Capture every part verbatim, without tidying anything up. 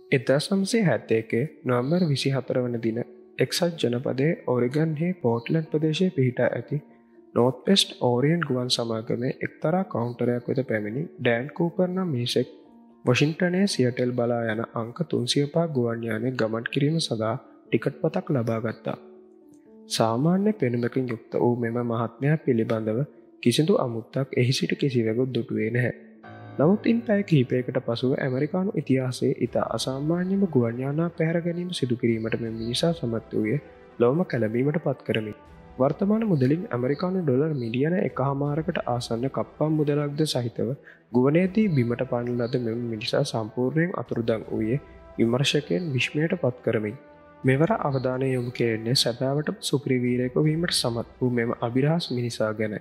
එදදාස් නම්සේ හැත්තේ එකේ නොවැම්බර් විසිහතර වන දින එක්සත් ජනපදයේ ඔරිගන්හි පෝට්ලන්ඩ් ප්‍රදේශයේ පිහිටා ඇති නෝත් වෙස්ට් ඕරියන් ගුවන් සමාගමේ එක්තරා කවුන්ටරයක් වෙත පැමිණි ඩෑන් කූපර් නම් මිනිසෙක් වොෂින්ටනයේ සියටෙල් බලා යන අංක තුන්සිය පහ ගුවන් යානයේ ගමන් කිරීම සඳහා ටිකට් පතක් ලබා ගත්තා. සාමාන්‍ය පෙනුමකින් යුක්ත වූ මෙම මහත්මයා පිළිබඳව කිසිදු අමුත්තක් එහි සිට කිසිවෙකුත් දුටුවේ නැහැ. නමුත් ඉන් පැය කිහිපයකට පසුව ඇමරිකානු ඉතිහාසයේ ඉතා අසාමාන්‍යම ගුවන් යානා පැහැර ගැනීම සිදු කිරීමට මෙම මිනිසා සමත් වූයේ ලොවම කැළඹීමට පත් කරමින්. වර්තමාන මුදලින් ඇමරිකානු ඩොලර් මිලියන එකහමාරකට ආසන්න කප්පම් මුදලක්ද සහිතව ගුවනේදී බිමට පණ ලද මෙම මිනිසා සම්පූර්ණයෙන් අතුරුදන් වූයේ විමර්ශකයන් විශ්මයට පත් කරමින්. මෙවර අවධානය යොමු කෙරෙන්නේ සැබෑවට සුපිරිවීරයෙකු වීමට සමත් වූ මෙම අභිරහස් මිනිසා ගැන.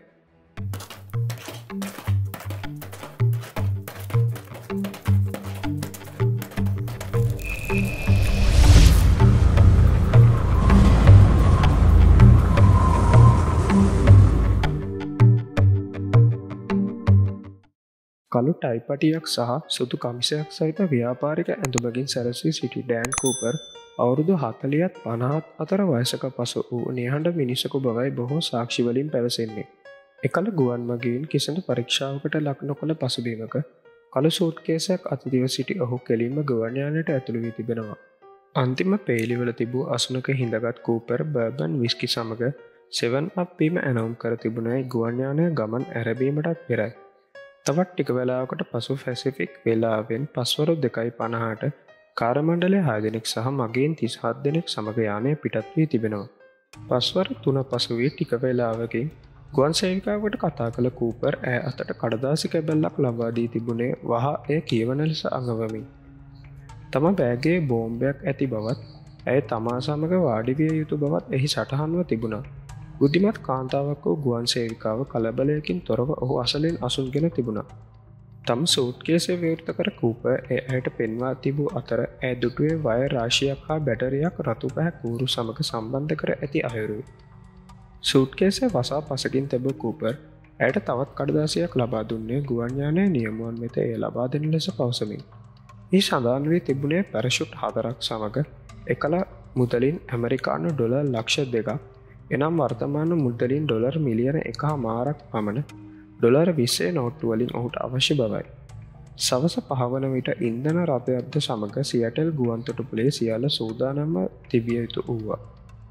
කළු ටයිපටියක් සහ සුදු කමිසයක් සහිත ව්‍යාපාරික ඇඳුමකින් සැරසී සිටි ඩෑන් කූපර් අවුරුදු හතලිහත් පනහත් අතර වයසක පසු වූ නිහඬ මිනිසකු බවයි බොහෝ සාක්ෂිවලින් පැවසෙන්නේ. එකල ගුවන් මගීන් කිසිදු පරීක්ෂාවකට ලක් නොකළ පසුබිමක කළු සූට්කේසයක් අතදිව සිටි ඔහු කෙලින්ම ගුවන් යානයට ඇතුළු වී තිබෙනවා. අන්තිම පේලිවල තිබූ අසුනක හිඳගත් කූපර් බර්බන් විස්කි සමග සෙවන් අප් බීම ඇනවුම් කර තිබුණේ ගුවන් යානය ගමන් ඇරඹීමටත් පෙරයි. තවත් ටික වෙලාවකට පසු පැසිෆික් වේලාවෙන් පස්වරු දෙකයි පනහට කාර්මණ්ඩලයේ හය දෙනෙක් සහ මගීන් තිස්හත් දෙනෙක් සමග යානය පිටත් වී තිබෙනවා. පස්වර තුන පසු වී ටික වේලාවකින් ගුවන් සේවිකාවකට කතා කළ කූපර් ඈ අතට කඩදාසි කැබැල්ලක් ලබා දී තිබුණේ වහ එය කියවන ලෙස අඟවමින්. තම බෑගයේ බෝම්බයක් ඇති බවත් ඇය තමා සමග වාඩි විය යුතු බවත් එහි සටහන්ව තිබුණා. බුද්ධිමත් කාන්තාවක් වූ ගුවන් සේවිකාව කලබලයකින් තොරව ඔහු අසලින් අසුන්ගෙන තිබුණා. තම සූට්කේසය විවෘත කර කූපර් එය ඇයට පෙන්වා තිබූ අතර ඇය දුටුවේ වයර් රාශියක් හා බැටරියක් රතු පැහැ කූරු සමග සම්බන්ධ කර ඇති අයුරුයි. සූට්කේසය වසා පසකින් තිබූ කූපර් ඇයට තවත් කඩදාසියක් ලබා දුන්නේ ගුවන් යානයේ නියමුවන් වෙත එය ලබා දෙන ලෙස පවසමින්. මේ සඳහන් වී තිබුණේ පැරෂුට් හතරක් සමග එකල මුදලින් ඇමරිකානු ඩොලර් ලක්ෂ දෙකක් එනම් වර්තමාන මුදලින් ඩොලර් මිලියන එකහමාරක් පමණ ඩොලර් විස්සේ නෝට්ටු වලින් ඔහුට අවශ්‍ය බවයි. සවස පහවන විට ඉන්ධන රථයක්ද සමග සියටෙල් ගුවන්තොටුපළේ සියල්ල සූදානම්ව තිබිය යුතු වූවා.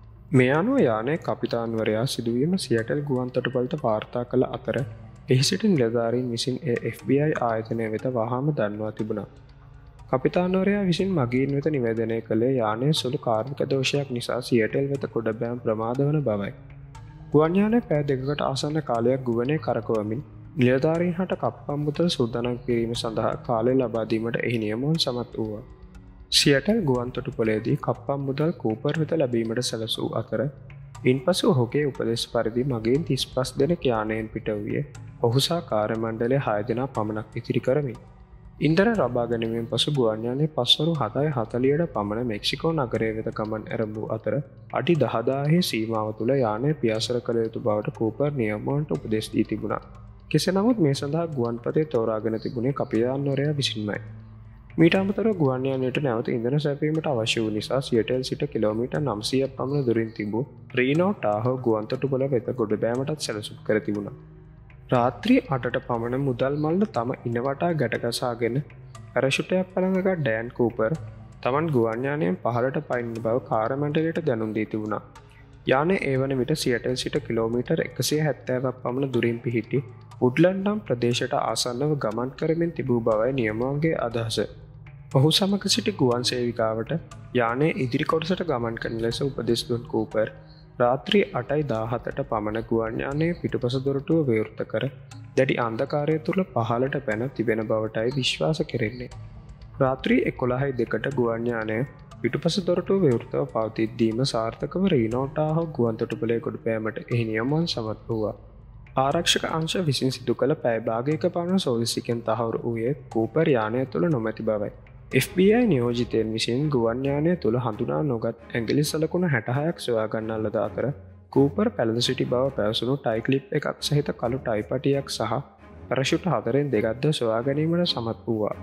මේ අනුව යානයේ කපිතාන්වරයා සිදුවීම සියටෙල් ගුවන්තොටුපළට වාර්තා කළ අතර එහි සිටි නිලධාරීන් විසින් එය එෆ් බී අයි ආයතනය වෙත වහාම දන්වා තිබුණා. කපිතාන්වරයා විසින් මගීන් වෙත නිවේදනය කළේ යානයේ සුළු කාර්මික දෝෂයක් නිසා සියටෙල් වෙත ගොඩබෑම් ප්‍රමාද වන බවයි. ගුවන් යානය පැය දෙකකට ආසන්න කාලයක් ගුවනේ කරකවමින් නිලධාරීන් හට කප්පම් මුදල් සූදානම් කිරීම සඳහා කාලය ලබා දීමට එහි නියමුවන් සමත් වූවා. සියටෙල් ගුවන්තොටුපළේදී කප්පම් මුදල් කූපර් වෙත ලැබීමට සැලසූ අතර ඉන්පසු ඔහුගේ උපදෙස් පරිදි මගීන් තිස්පස් දෙනෙක් යානයෙන් පිට වූයේ ඔහු සහ කාර්යමණ්ඩලයේ හය දෙනා පමණක් ඉතිරි කරමින්. ඉන්ධන ලබා ගැනීමෙන් පසු ගුවන් යානයේ පස්වරු හතයි හතලිහට පමණ මෙක්සිකෝ නගරය වෙත ගමන් ඇරඹූ අතර අඩි දහදාහේ සීමාව තුළ යානය පියාසර කළ යුතු බවට කූපර් නියමුවන්ට උපදෙස් දී තිබුණා. කෙසේ නමුත් මේ සඳහා ගුවන්පතේ තෝරාගෙන තිබුණේ කපිතාන්වරයා විසින්මයි. මීට අමතරව ගුවන් යානයට නැවත ඉන්ධන සැපයීමට අවශ්‍ය වූ නිසා සියටෙල් සිට කිලෝමීටර් නවසියක් පමණ දුරින් තිබූ රීනෝ ටාහෝ ගුවන්තොටුපළ වෙත ගොඩබෑමටත් සැලසුම් කර තිබුණා. රාත්‍රී අටට පමණ මුදල් මල්ල තම ඉනවටා ගැටගසාගෙන පැරෂුටයක් පළඟගත් ඩෑන් කූපර් තමන් ගුවන් යානයෙන් පහළට පයින්න බව කාර්යමණ්ඩලයට දැනුම් දී තිබුණා. යානය ඒ වන විට සියටෙල් සිට කිලෝමීටර් එකසිය හැත්තෑවක් පමණ දුරින් පිහිටි උඩ්ලන්ඩ් නම් ප්‍රදේශයට ආසන්නව ගමන් කරමින් තිබූ බවයි නියමුවන්ගේ අදහස. ඔහු සමග සිටි ගුවන් සේවිකාවට යානයේ ඉදිරි කොටසට ගමන් කරන ලෙස උපදෙස් දුන් කූපර් රාත්‍රී අටයි දාහතට පමණ ගුවන් යානයේ පිටුපස දොරටුව විවෘත කර දැඩි අන්ධකාරය තුළ පහළට පැන තිබෙන බවටයි විශ්වාස කෙරෙන්නේ. රාත්‍රී එකොළහයි දෙකට ගුවන් යානය පිටුපස දොරටුව විවෘතව පවතිද්දීම සාර්ථකව රීනෝ ටාහෝ ගුවන්තොටුපළේ ගොඩපෑමට එහි නියමුවන් සමත් වූවා. ආරක්ෂක අංශ විසින් සිදු කළ පැය භාගයක පමණ සෝදිසිකෙන් තහවුරු වූයේ කූපර් යානය තුළ නොමැති බවයි. එෆ් බී අයි නියෝජිතයන් විසින් ගුවන් යානය තුළ හඳුනා නොගත් ඇඟිලි සලකුණ හැටහයක් සොයා ගන්නා ලද අතර කූපර් පැළඳ සිටි බව පැවසුණු ටයි ක්ලිප් එකක් සහිත කළු ටයිපටියක් සහ පැරෂුට් හතරෙන් දෙකක්ද සොයා ගැනීමට සමත් වූවා.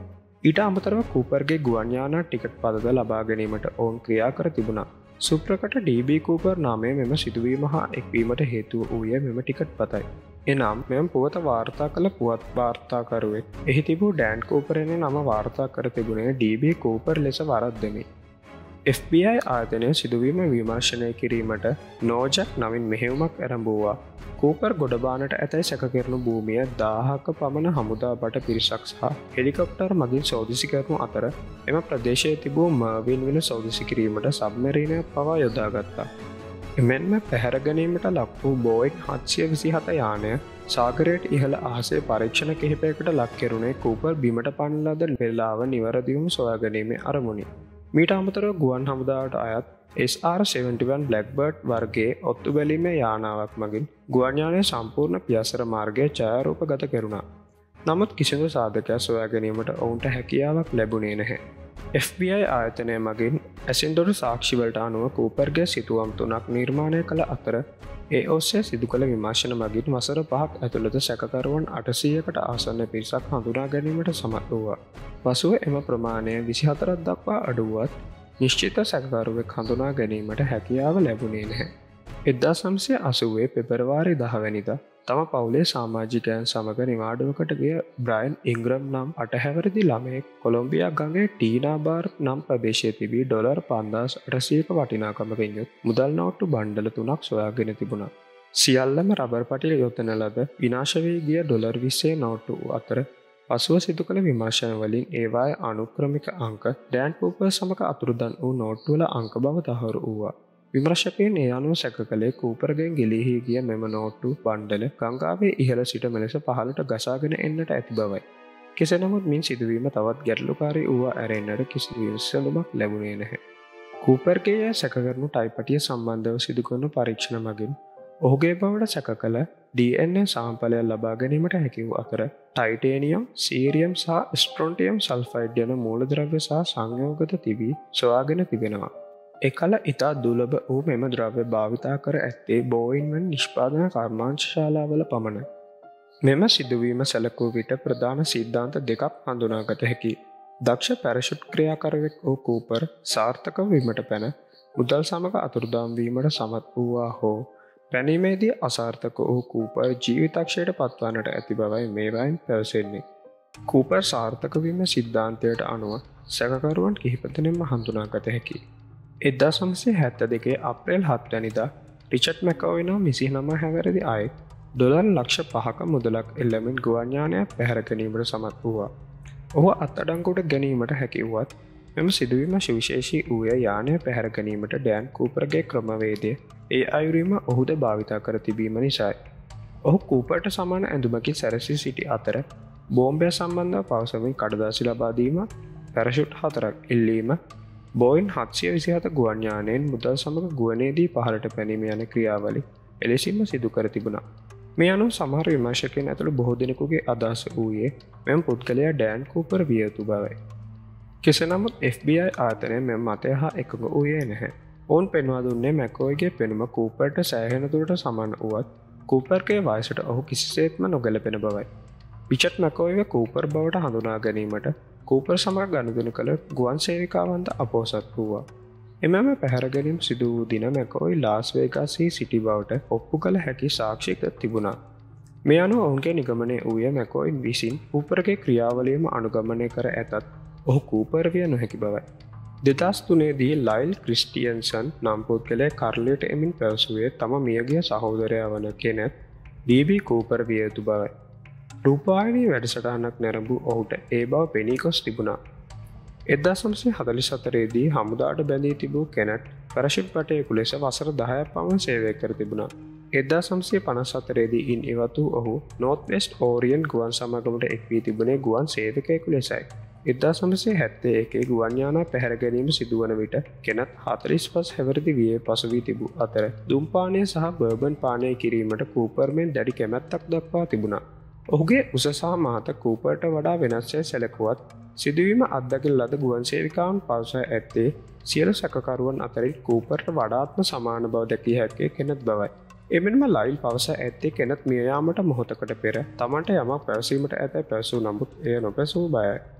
ඊට අමතරව කූපර්ගේ ගුවන් යානා ටිකට් පදද ලබා ගැනීමට ඔවුන් ක්‍රියා කර තිබුණා. සුප්‍රකට ඩී.බී. කූපර් නාමය මෙම සිදුවීම හා එක්වීමට හේතුව වූයේ මෙම ටිකට් පතයි. එනම් මෙම පුවත වාර්තා කළ පුවත් වාර්තාකරුවෙක්. එහි තිබූ ඩෑන් කූපර් යන නම වාර්තා කර තිබුණේ ඩී.බී. කූපර් ලෙස වරද්දමින්. එෆ් බී අයි ආයතනය සිදුවීම විමර්ශනය කිරීමට නෝජක් නමින් මෙහෙයුමක් ඇරඹුවා. කූපර් ගොඩබානට ඇතැයි සැකකරනු භූමිය දාහක පමණ හමුදා බට පිරිසක් සහ හෙලිකොප්ටර් මගින් සෝදිසි කරනු අතර එම ප්‍රදේශයේ තිබූ මර්වින් විල සෝදිසි කිරීමට සබ්මරීනයක් පවා යොදාගත්තා. එමෙන්ම පැහැරගැනීමට ලක් වූ බෝයින් හත්සිය විසි හත යානය සාගරයට ඉහළ අහසේ පරීක්ෂණ කිහිපයකට ලක් කෙරුණේ කූපර් බිමට පන්නලද වෙලාව නිවැරදිවුම් සොයාගැනීමේ අරමුණි. මීට අමතරව ගුවන් හමුදාවට අයත් S R seventy one Blackbird වර්ගයේ ඔත්තු බැලීමේ යානාවක් මගින් ගුවන්යානය සම්පූර්ණ පියසර මාර්ගය ඡායාරූප ගත කෙරුණා. නමුත් කිසිදු සාධකයක් සොයා ගැනීමට ඔවුන්ට හැකියාවක් ලැබුණේ නැහැ. එෆ් බී අයි ආයතනය මගින් ඇසින්දොට සාක්ෂිවලට අනුව කූපර්ගේ සිතුවම් තුනක් නිර්මාණය කළ අතර ඒ ඔස්සේ සිදු කළ විමර්ශන මගින් වසර පහක් ඇතුළත සැකකරුවන් අටසීයකට ආසන්න පිරිසක් හඳුනා ගැනීමට සමත් වූවා. පසුව එම ප්‍රමාණය විසිහතරක් දක්වා අඩුවත් නිශ්චිත සැකකරුවෙක් හඳුනා ගැනීමට හැකියාව ලැබුණේ නැහැ. එක්දාස් නම්සිය අසූවේ පෙබරවාරි දහවැනිදා තම පවුලේ සාමාජිකයන් සමග නිවාඩුවකට ගිය බ්‍රයන් ඉංග්‍රම් නම් අටහැවරදි ළමයෙක් කොළොම්බියා ගඟේ ටීනා බාර් නම් ප්‍රදේශයේ තිබී ඩොලර් පන්දාස් අටසීයක වටිනාකමකින් යුත් මුදල් නෝට්ටු බණ්ඩල තුනක් සොයාගෙන තිබුණා. සියල්ලම රබර් පටිල යොදන ලද විනාශ වී ගිය ඩොලර් විස්සේ නෝට්ටු අතර පසුව සිදු කළ විමර්ශන වලින් ඒවායේ අනුක්‍රමික අංක ඩෑන් කූපර් සමග අතුරුදන් වූ නෝට්ටුවල අංක බව තහවුරු වූවා. විමර්ශකයන් ඒ අනුව සැක කළේ කූපර්ගෙන් ගිලිහි ගිය මෙම නෝට්ටු බණ්ඩල ගංගාවේ ඉහළ සිට මෙලෙස පහළට ගසාගෙන එන්නට ඇති බවයි. කෙසේ නමුත් මින් සිදුවීම තවත් ගැටලුකාරී වූවා ඇරෙන්නට කිසි විසඳුමක් ලැබුණේ නැහැ. කූපර්ගේ සැකකරනු ටයිපටිය සම්බන්ධව සිදු කරනු පරීක්ෂණ මගින් ඔහුගේ බවට සැක කළ ඩී එන් ඒ සාම්පලයක් ලබා ගැනීමට හැකි වූ අතර ටයිටේනියම්, සීරියම් සහ ස්ට්‍රොන්ටියම් සල්ෆයිඩ් යන මූලද්‍රව්‍ය සහ සංයෝගත තිබී සොයාගෙන තිබෙනවා. එකල ඉතා දුලබ වූ මෙම ද්‍රව්‍ය භාවිතා කර ඇත්තේ බෝයින් වැනි නිෂ්පාදන කර්මාංශශාලාවල පමණයි. මෙම සිදුවීම සැලකූ විට ප්‍රධාන සිද්ධාන්ත දෙකක් හඳුනාගත හැකි. දක්ෂ පැරෂුට් ක්‍රියාකරුවෙක් වූ කූපර් සාර්ථක වීමට පැන මුදල් සමග අතුරුදන් වීමට සමත් වූවා හෝ පැනීමේදී අසාර්ථක වූ කූපර් ජීවිතක්ෂයට පත්වන්නට ඇති බවයි මේවායින් පැවසෙන්නේ. කූපර් සාර්ථක වීම සිද්ධාන්තයට අනුව සැකකරුවන් කිහිපදෙනෙක්ම හඳුනාගත හැකියි. එක්දාස් නවසිය හැත්තෑ දෙකේ අප්‍රේල් හත්වැනිදා රිචඩ් මැකෝයි නම් විසිනම හැවිරිදි අයෙක් ඩොලර් ලක්ෂ පහක මුදලක් එල්ලමින් ගුවන් යානයක් පැහැර ගැනීමට සමත් වූවා. ඔහු අත්අඩංගුවට ගැනීමට හැකි වුවත් මෙම සිදුවීම සුවිශේෂී වූයේ යානය පැහැර ගැනීමට ඩෑන් කූපර්ගේ ක්‍රමවේදය ඒ අයුරින්ම ඔහුද භාවිතා කර තිබීම නිසායි. ඔහු කූපර්ට සමාන ඇඳුමකින් සැරසී සිටි අතර බෝම්බය සම්බන්ධව පවසමින් කඩදාසි ලබා දීම, පැරෂුට් හතරක් ඉල්ලීම, බෝයින් හත්සිය විසිහත ගුවන් යානයෙන් මුදල් සමග ගුවනේදී පහළට පැනීම යන ක්‍රියාවලින් එලෙසින්ම සිදු කර තිබුණා. මේ අනුව සමහර විමර්ශකයන් ඇතුළු බොහෝ දෙනෙකුගේ අදහස වූයේ මෙම පුද්ගලයා ඩෑන් කූපර් විය යුතු බවයි. කෙසේ නමුත් එෆ් බී අයි ආයතනය මෙම මතය හා එකඟ වූයේ නැහැ. ඔවුන් පෙන්වා දුන්නේ මැකෝයිගේ පෙනුම කූපර්ට සෑහෙන දුරට සමාන වුවත් කූපර්ගේ වයසට ඔහු කිසිසේත්ම නොගැලපෙන බවයි. රිචඩ් මැකෝයිව කූපර් බවට හඳුනා ගැනීමට කූපර් සමග ගනුදෙනු කළ ගුවන් සේවිකාවන්ද අපොහොසත් වූවා. එමෙම පැහැර ගැනීම සිදු වූ දින මැකෝයි ලාස් වේගාසී සිටි බවට ඔප්පු කළ හැකි සාක්ෂික තිබුණා. මේ අනුව ඔවුන්ගේ නිගමනය වූයේ මැකෝයින් විසින් කූපර්ගේ ක්‍රියාවලියම අනුගමනය කර ඇතත් ඔහු කූපර් විය නොහැකි බවයි. දෙදහස් තුනේදී ලයිල් ක්‍රිස්ටියන්සන් නම් පුද්ගලයා කරලියට එමින් පැවසුවේ තම මියගිය සහෝදරයා වන කෙනෙක් ඩී.බී. කූපර් විය යුතු බවයි. රූපවාහිනී වැඩසටහනක් නැරඹූ ඔහුට ඒ බව පෙනී ගොස් තිබුණා. එක්දාස් නවසිය හතළිස් හතරේදී හමුදාවට බැඳී තිබූ කෙනට් පැරෂුට් භටයෙකු ලෙස වසර දහයක් පමණ සේවය කර තිබුණා. එක්දාස් නවසිය පනස් හතරේදී ඉන් ඉවත් වූ ඔහු නෝර්ත් වෙස්ට් ඕරියන් ගුවන් සමාගමට එක් වී තිබුණේ ගුවන් සේවකයෙකු ලෙසයි. එක්දාස් නවසිය හැත්තෑ එකේ ගුවන් යානා පැහැර ගැනීම සිදුවන විට කෙනත් හතළිස් පස් හැවිරිදි වියේ පසු වී තිබූ අතර දුම්පානය සහ බර්බන් පානය කිරීමට කූපර් මෙන් දැඩි කැමැත්තක් දක්වා තිබුණා. ඔහුගේ උස සහ මහත කූපර්ට වඩා වෙනස්ය සැලකුවත් සිදුවීම අත්දකින ලද ගුවන් සේවිකාවන් පවසා ඇත්තේ සියලු සැකකරුවන් අතරින් කූපර්ට වඩාත්ම සමාන බව දැකිය හැක්කේ කෙනත් බවයි. එමෙන්ම ලයිල් පවසා ඇත්තේ කෙනත් මිය යාමට මොහොතකට පෙර තමන්ට යමක් පැවසීමට ඇතැයි පැවසූ නමුත් එය නොපැසූ බවයි.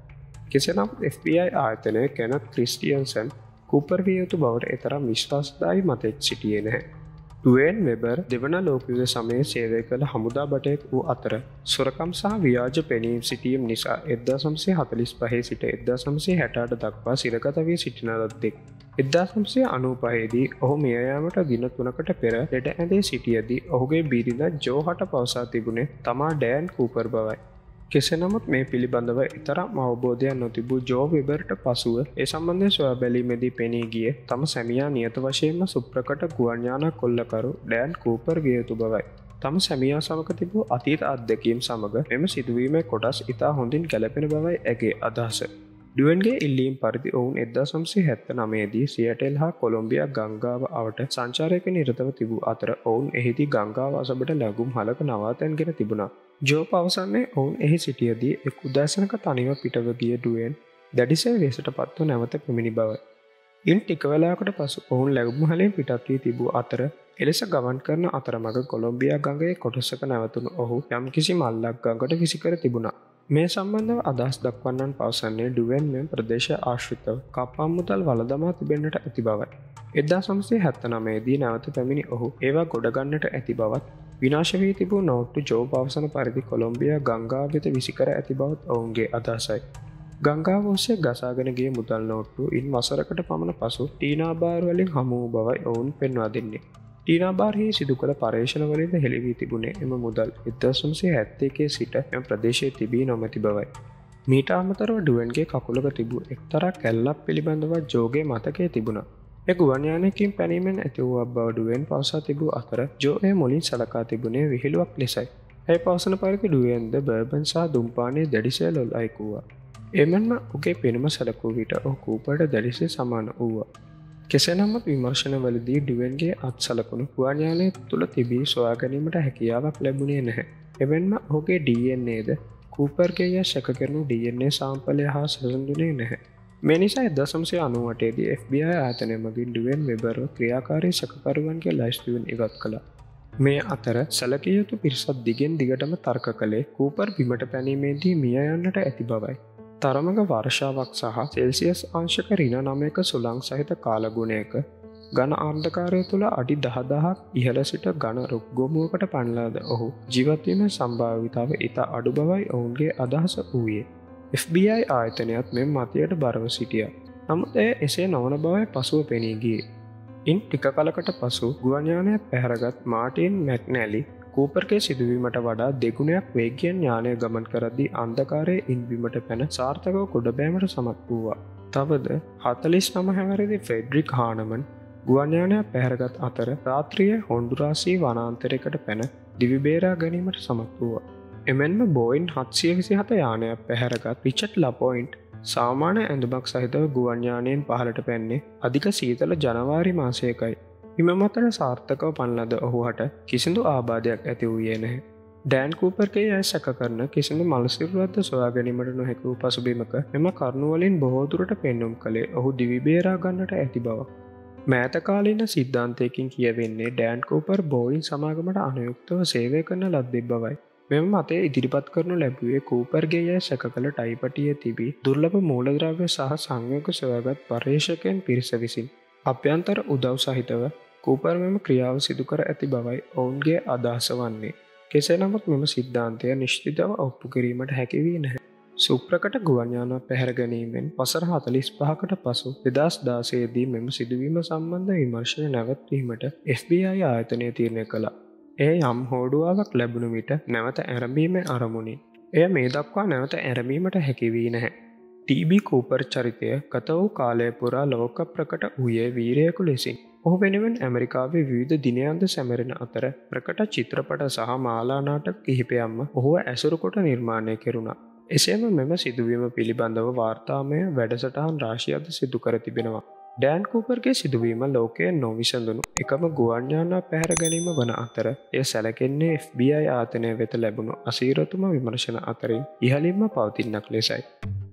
කෙසේ නමුත් එෆ් බී අයි ආයතනය කෙනත් ක්‍රිස්ටියන්සන් කූපර් විය යුතු බවට එතරම් විශ්වාසදායී මතයක් සිටියේ නැහැ. ඩුවේන් වෙබර් දෙවන ලෝක යුද්ධ සමයේ සේවය කළ හමුදා බටයෙක් වූ අතර සොරකම් සහ ව්‍යාජ පෙනීම් සිටීම් නිසා එක්දාස් නවසිය හතළිස් පහේ සිට එක්දාස් නවසිය හැට අට දක්වා සිරගත වී සිටින ලද්දෙක්. එක්දාස් නවසිය අනූ පහේදී ඔහු මිය යාමට දින තුනකට පෙර ලෙඩ ඇඳේ සිටියදී ඔහුගේ බිරිඳ ජෝ හට පවසා තිබුණේ තමා ඩෑන් කූපර් බවයි. කෙසේ නමුත් මේ පිළිබඳව එතරම් අවබෝධයක් නොතිබූ ජෝ වෙබර්ට පසුව ඒ සම්බන්ධයෙන් සොයා බැලීමේදී පෙනී ගියේ තම සැමියා නියත වශයෙන්ම සුප්‍රකට ගුවන් යානා කොල්ලකරු ඩෑන් කූපර් විය යුතු බවයි. තම සැමියා සමග තිබූ අතීත අත්දැකීම් සමග මෙම සිදුවීමේ කොටස් ඉතා හොඳින් ගැලපෙන බවයි ඇගේ අදහස. ඩුවෙන්ගේ ඉල්ලීම් පරිදි ඔවුන් එක්දාස් නවසිය හැත්තනවයේදී සියටෙල් හා කොලොම්බියා ගංගාව අවට සංචාරයක නිරතව තිබූ අතර ඔවුන් එහිදී ගංගාව අසබට ලැබුම් හලක නවාතැන්ගෙන තිබුණා. ජෝ පවසන්නේ ඔවුන් එහි සිටියදී එක් උදෑසනක තනිව පිටව ගිය ඩුවෙන් දැඩිසේ වෙහෙසට පත්ව නැවත පැමිණි බවයි. ඉන් ටික වෙලාවකට පසු ඔවුන් ලැබුම් හලෙන් පිටත් වී තිබූ අතර එලෙස ගමන් කරන අතරමඟ කොලොම්බියා ගඟේ කොටසක නැවතුණු ඔහු යම්කිසි මල්ලක් ගඟට විසිකර තිබුණා. මේ සම්බන්ධව අදහස් දක්වන්නන් පවසන්නේ ඩුවෙන් මෙම ප්‍රදේශ ආශ්‍රිතව කප්පම් මුදල් වළදමා තිබෙන්නට ඇති බවයි. එක්දාස් නවසිය හැත්තනවයේදී නැවත පැමිණි ඔහු ඒවා ගොඩගන්නට ඇති බවත් විනාශ වී තිබූ නෝට්ටු ජෝ පවසන පරිදි කොලොම්බියා ගංගාව වෙත විසිකර ඇති බවත් ඔවුන්ගේ අදහසයි. ගංගාව ඔස්සේ ගසාගෙන ගිය මුදල් නෝට්ටු ඉන් වසරකට පමණ පසු ටීනා බාර් වලින් හමු වූ බවයි ඔවුන් පෙන්වා දෙන්නේ. ටීනා බාර්හි සිදු කළ පර්යේෂණවලින්ද හෙළි වී තිබුණේ එම මුදල් එක්දාස් නවසිය හැත්තෑ සිට එම ප්‍රදේශයේ තිබී නොමැති බවයි. මීට අමතරව ඩුවෙන්ගේ කකුලක තිබූ එක්තරා කැල්ලක් පිළිබඳව ජෝගේ මතකයේ තිබුණා. ඒ ගුවන් යානයකින් පැනීමෙන් ඇති වූ බව ඩුවෙන් පවසා තිබූ අතර ජෝ එය මුලින් සලකා තිබුණේ විහිළුවක් ලෙසයි. ඇය පවසන පරිදි ඩුවෙන්ද බර්බන් සහ දුම්පානයේ දැඩිසේ ලොල් අයෙකු වූවා. එමෙන්ම ඔහුගේ පෙනුම සැලකූ විට ඔහු කූපර්ට දැඩිසේ සමාන වූවා. කෙසේ නමුත් විමර්ශනවලදී ඩුවෙන්ගේ අත් සලකුණු ගුවන් යානය තුළ තිබී සොයා ගැනීමට හැකියාවක් ලැබුණේ නැහැ. එමෙන්ම ඔහුගේ ඩී එන් ඒද කූපර්ගේ යැයි සැක කරනු ඩී එන් ඒ සාම්පලය හා සැසඳුණේ නැහැ. මේ නිසා එක්දාස් නවසිය අනූඅටේදී එෆ් බී අයි ආයතනය මගින් ඩුවෙන් වෙබර්ව ක්‍රියාකාරී සැකකරුවන්ගේ ලයිස්තුවෙන් ඉවත් කළා. මේ අතර සැලකිය යුතු පිරිසක් දිගෙන් දිගටම තර්ක කළේ කූපර් බිමට පැනීමේදී මිය යන්නට ඇති බවයි. තරමක වර්ෂාවක් සහ සෙල්සියස් අංශක ඍණ නවයක සුළං සහිත කාලගුණයක ඝන අන්ධකාරය තුළ අඩි දහදහක් ඉහළ සිට ඝන රුක් ගොමුවකට පැනලාද ඔහු ජීවත්වීමේ සම්භාවිතාව ඉතා අඩු බවයි ඔවුන්ගේ අදහස වූයේ. එෆ් බී අයි ආයතනයත් මෙම මතයට බරව සිටියා. නමුත් එය එසේ නොවන බවයි පසුව පෙනී ගියේ. ඉන් ටික කලකට පසු ගුවන් යානය පැහැරගත් මාටින් මැක්නැලි කූපර්ගේ සිදුවීමට වඩා දෙගුණයක් වේගයෙන් යානය ගමන් කරද්දී අන්ධකාරයේ ඉන්බිමට පැන සාර්ථකව ගොඩබෑමට සමත් වූවා. තවද හතළිස් නව හැවිරිදි ෆෙඩ්රික් හානමන් ගුවන් යානය පැහැරගත් අතර රාත්‍රියේ හොන්ඩුරාසි වනාන්තරයකට පැන දිවි බේරා ගැනීමට සමත් වූවා. එමෙන්ම බෝයින් හත්සිය විසිහත යානයක් පැහැරගත් රිචඩ් ලපොයින්ට් සාමාන්‍ය ඇඳුමක් සහිතව ගුවන් යානයෙන් පහළට පැන්නේ අධික සීතල ජනවාරි මාසයකයි. හිම මතට සාර්ථකව පන්ලද ඔහුහට කිසිදු ආබාධයක් ඇති වූයේ නැහැ. ඩෑන් කූපර්ගේ අය සැක කරන කිසිදු මළසිරුවක්ද සොයා ගැනීමට නොහැකි වූ පසුබිමක මෙම කරුණුවලින් බොහෝ දුරට පෙන්නුම් කළේ ඔහු දිවි බේරා ගන්නට ඇති බව. මෑතකාලීන සිද්ධාන්තයකින් කියවෙන්නේ ඩෑන් කූපර් බෝයින් සමාගමට අනුයුක්තව සේවය කරන ලද්දෙක් බවයි. මෙම මතය ඉදිරිපත් කරනු ලැබුවේ කූපර්ගේ යැයි සැක කළ ටයිපටිය තිබී දුර්ලභ මූලද්‍රව්‍ය සහ සංයෝග සොයාගත් පර්යේෂකයන් පිරිස විසින් අභ්‍යන්තර උදව් සහිතව කූපර් මෙම ක්‍රියාව සිදු කර ඇති බවයි ඔවුන්ගේ අදහස වන්නේ. කෙසේ නමුත් මෙම සිද්ධාන්තය නිශ්චිතව ඔප්පු කිරීමට හැකි වී නැහැ. සුප්‍රකට ගුවන් යාන පැහැර ගැනීමෙන් වසර හතළිස් පහකට පසු දෙදහස් දාසයේදී මෙම සිදුවීම සම්බන්ධ විමර්ශන නැවැත්වීමට එෆ් බී අයි ආයතනය තීරණය කළා. එය යම් හෝඩුවාවක් ලැබුණු විට නැවත ඇරඹීමේ අරමුණින්. එය මේ දක්වා නැවත ඇරඹීමට හැකි වී නැහැ. ටී බී කූපර් චරිතය ගත වූ කාලය පුරා ලෝක ප්‍රකට වූයේ වීරයෙකු ලෙසින්. ඔහු වෙනුවෙන් ඇමරිකාවේ විවිධ දිනයන්ද සැමරෙන අතර ප්‍රකට චිත්‍රපට සහ මාලා නාටක කිහිපයක්ම ඔහුව ඇසුරු කොට නිර්මාණය කෙරුණා. එසේම මෙම සිදුවීම පිළිබඳව වාර්තාමය වැඩසටහන් රාශියක්ද සිදු කර තිබෙනවා. ඩෑන් කූපර්ගේ සිදුවීම ලෝකයේ නොවිසඳුණු එකම ගුවන් යානා පැහැර ගැනීම වන අතර එය සැලකෙන්නේ එෆ් බී අයි ආයතනය වෙත ලැබුණු අසීරතුම විමර්ශන අතරින් ඉහළින්ම පවතින්නක් ලෙසයි.